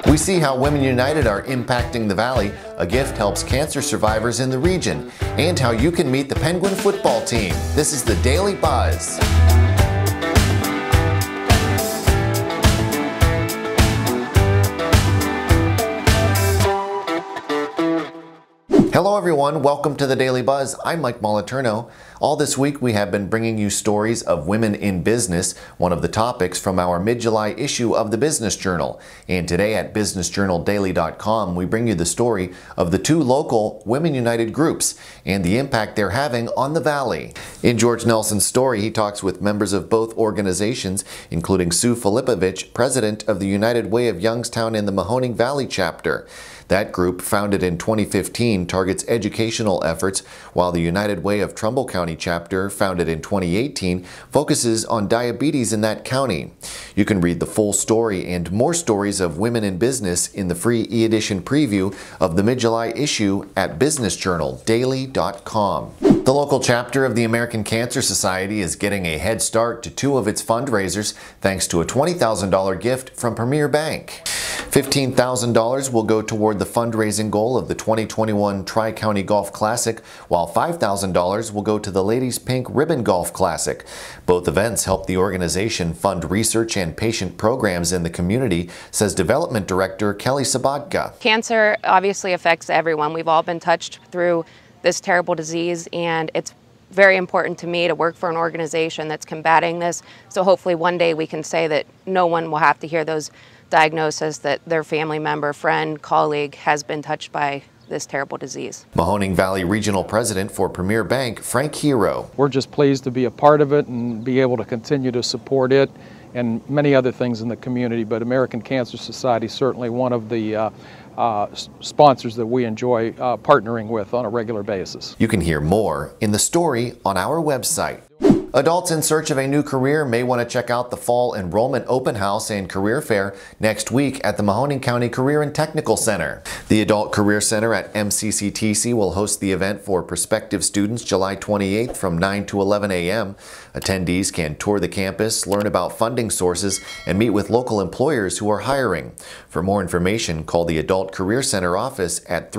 We see how Women United are impacting the Valley, a gift helps cancer survivors in the region, and how you can meet the Penguin football team. This is the Daily Buzz. Hello everyone, welcome to the Daily Buzz. I'm Mike Moliterno. All this week we have been bringing you stories of women in business, one of the topics from our mid-July issue of the Business Journal. And today at businessjournaldaily.com we bring you the story of the two local Women United groups and the impact they're having on the Valley. In George Nelson's story, he talks with members of both organizations, including Sue Filipovich, president of the United Way of Youngstown in the Mahoning Valley chapter. That group, founded in 2015, targets educational efforts, while the United Way of Trumbull County chapter, founded in 2018, focuses on diabetes in that county. You can read the full story and more stories of women in business in the free e-edition preview of the mid-July issue at businessjournaldaily.com. The local chapter of the American Cancer Society is getting a head start to two of its fundraisers thanks to a $20,000 gift from Premier Bank. $15,000 will go toward the fundraising goal of the 2021 Tri-County Golf Classic, while $5,000 will go to the Ladies Pink Ribbon Golf Classic. Both events help the organization fund research and patient programs in the community, says Development Director Kelly Sabatka. Cancer obviously affects everyone. We've all been touched through this terrible disease, and it's very important to me to work for an organization that's combating this. So hopefully one day we can say that no one will have to hear those diagnosis that their family member, friend, colleague has been touched by this terrible disease. Mahoning Valley Regional President for Premier Bank, Frank Hero. We're just pleased to be a part of it and be able to continue to support it and many other things in the community, but American Cancer Society is certainly one of the sponsors that we enjoy partnering with on a regular basis. You can hear more in the story on our website. Adults in search of a new career may want to check out the Fall Enrollment Open House and Career Fair next week at the Mahoning County Career and Technical Center. The Adult Career Center at MCCTC will host the event for prospective students July 28th from 9 to 11 a.m. Attendees can tour the campus, learn about funding sources, and meet with local employers who are hiring. For more information, call the Adult Career Center office at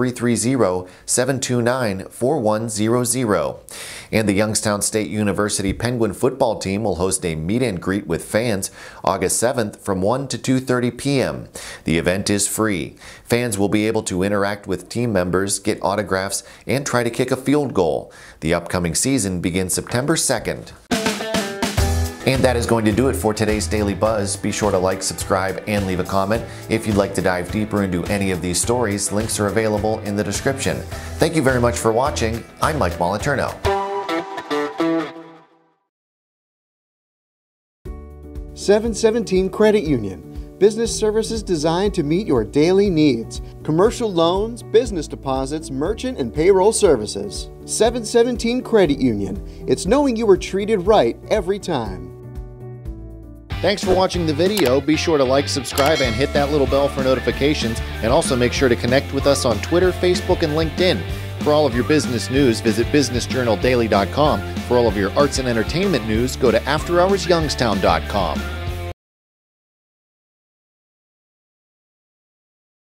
330-729-4100. And the Youngstown State University Penguin Football team will host a meet and greet with fans August 7th from 1 to 2:30 p.m. The event is free. Fans will be able to interact with team members, get autographs, and try to kick a field goal. The upcoming season begins September 2nd. And that is going to do it for today's Daily Buzz. Be sure to like, subscribe, and leave a comment. If you'd like to dive deeper into any of these stories, links are available in the description. Thank you very much for watching. I'm Mike Moliterno. 717 Credit Union. Business services designed to meet your daily needs. Commercial loans, business deposits, merchant and payroll services. 717 Credit Union. It's knowing you were treated right every time. Thanks for watching the video. Be sure to like, subscribe, and hit that little bell for notifications. And also make sure to connect with us on Twitter, Facebook, and LinkedIn. For all of your business news, visit businessjournaldaily.com. For all of your arts and entertainment news, go to afterhoursyoungstown.com.